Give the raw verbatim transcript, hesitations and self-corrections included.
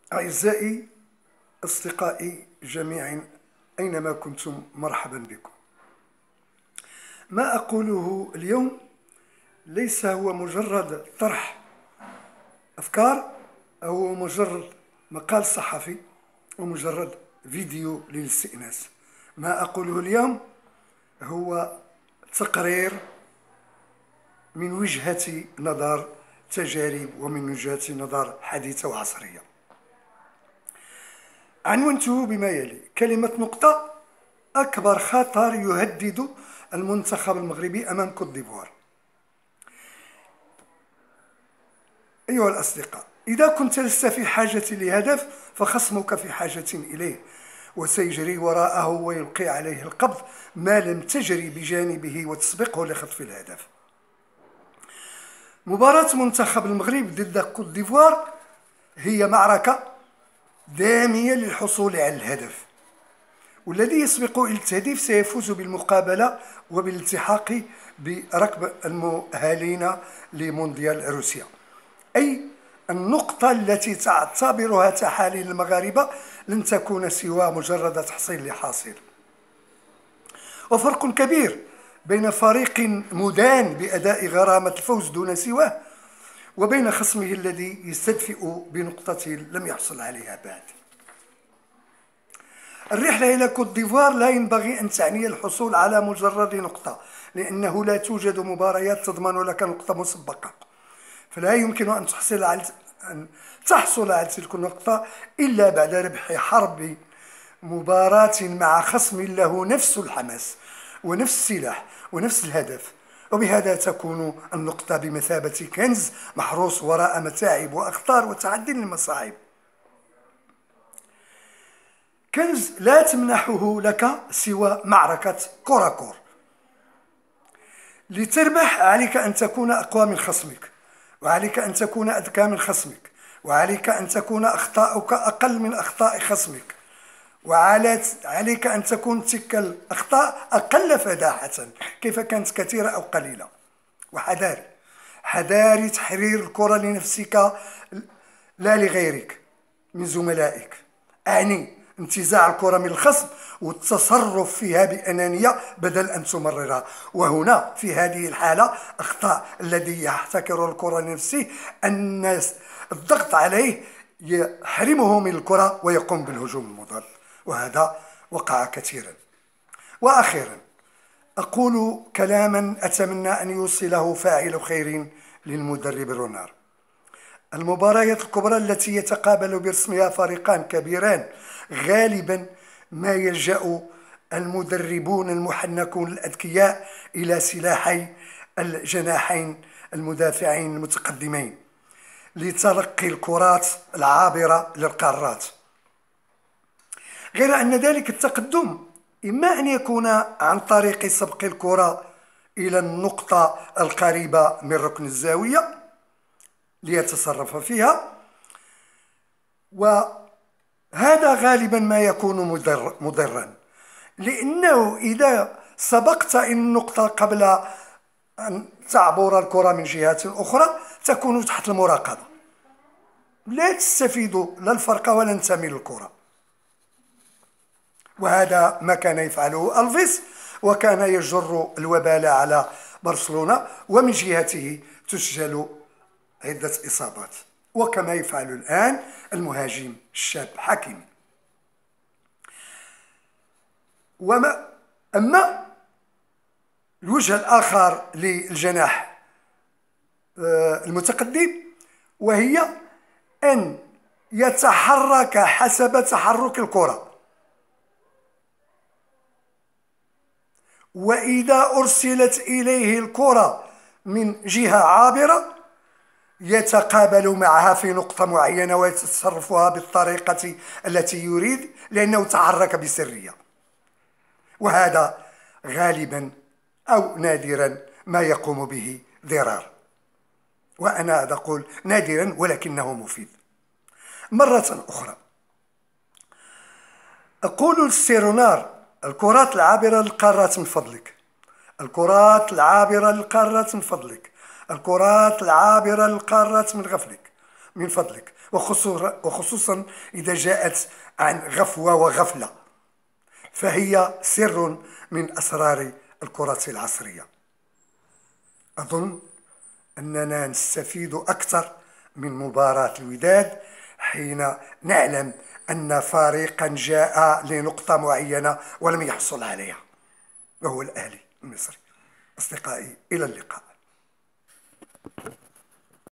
أعزائي أصدقائي جميعا أينما كنتم مرحبا بكم. ما أقوله اليوم ليس هو مجرد طرح أفكار أو مجرد مقال صحفي ومجرد فيديو للاستئناس. ما أقوله اليوم هو تقرير من وجهة نظر تجارب ومن وجهة نظر حديثة وعصرية. عنونته بما يلي: كلمة نقطة، أكبر خطر يهدد المنتخب المغربي أمام كوت ديفوار. أيها الأصدقاء، إذا كنت لست في حاجة لهدف فخصمك في حاجة إليه، وسيجري وراءه ويلقي عليه القبض ما لم تجري بجانبه وتسبقه لخطف الهدف. مباراة منتخب المغرب ضد كوت ديفوار هي معركة دامية للحصول على الهدف، والذي يسبق إلى التهديف سيفوز بالمقابلة وبالالتحاق بركب المؤهلين لمونديال روسيا. أي النقطة التي تعتبرها تحاليل المغاربة لن تكون سوى مجرد تحصيل لحاصل. وفرق كبير بين فريق مدان بأداء غرامة الفوز دون سواه وبين خصمه الذي يستدفئ بنقطة لم يحصل عليها بعد. الرحلة إلى كوت ديفوار لا ينبغي أن تعني الحصول على مجرد نقطة، لأنه لا توجد مباريات تضمن لك نقطة مسبقة، فلا يمكن أن تحصل على أن تحصل على تلك النقطة إلا بعد ربح حرب مباراة مع خصم له نفس الحماس ونفس السلاح ونفس الهدف، وبهذا تكون النقطة بمثابة كنز محروس وراء متاعب وأخطار وتعدي المصاعب. كنز لا تمنحه لك سوى معركة كوراكور. لتربح عليك أن تكون أقوى من خصمك، وعليك أن تكون أذكى من خصمك، وعليك أن تكون أخطاؤك أقل من أخطاء خصمك، وعليك أن تكون تلك الأخطاء أقل فداحة كيف كانت كثيرة أو قليلة. وحذاري حذاري تحرير الكرة لنفسك لا لغيرك من زملائك، أعني انتزاع الكرة من الخصم والتصرف فيها بأنانية بدل أن تمررها. وهنا في هذه الحالة أخطاء الذي يحتكر الكرة لنفسه أن الضغط عليه يحرمه من الكرة ويقوم بالهجوم المضاد، وهذا وقع كثيرا. وأخيرا أقول كلاما أتمنى أن يوصله فاعل خير للمدرب رونار: المباريات الكبرى التي يتقابل برسمها فريقان كبيران غالبا ما يلجأ المدربون المحنكون الأذكياء إلى سلاحي الجناحين المدافعين المتقدمين لتلقي الكرات العابرة للقارات، غير أن ذلك التقدم إما أن يكون عن طريق سبق الكرة إلى النقطة القريبة من ركن الزاوية ليتصرف فيها، وهذا غالبا ما يكون مضر مضرا، لأنه إذا سبقت النقطة قبل أن تعبر الكرة من جهة أخرى تكون تحت المراقبة، لا تستفيد لا الفرقة ولا انتمي للكرة. وهذا ما كان يفعله ألفيس، وكان يجر الوبال على برشلونة، ومن جهته تسجل عدة إصابات، وكما يفعل الآن المهاجم الشاب حكيمي. وما أما الوجه الآخر للجناح المتقدم وهي أن يتحرك حسب تحرك الكرة، وإذا أرسلت إليه الكرة من جهة عابرة يتقابل معها في نقطة معينة ويتصرفها بالطريقة التي يريد، لأنه تحرك بسرية. وهذا غالبا أو نادرا ما يقوم به ضرار، وأنا أقول نادرا ولكنه مفيد. مرة أخرى أقول للسيرونار: الكرات العابرة للقارات من فضلك، الكرات العابرة للقارات من فضلك، الكرات العابرة للقارات من غفلك. من فضلك، وخصوصا إذا جاءت عن غفوة وغفلة، فهي سر من أسرار الكرة العصرية. أظن أننا نستفيد أكثر من مباراة الوداد حين نعلم أن فريقا جاء لنقطة معينة ولم يحصل عليها، وهو الأهلي المصري. أصدقائي، إلى اللقاء.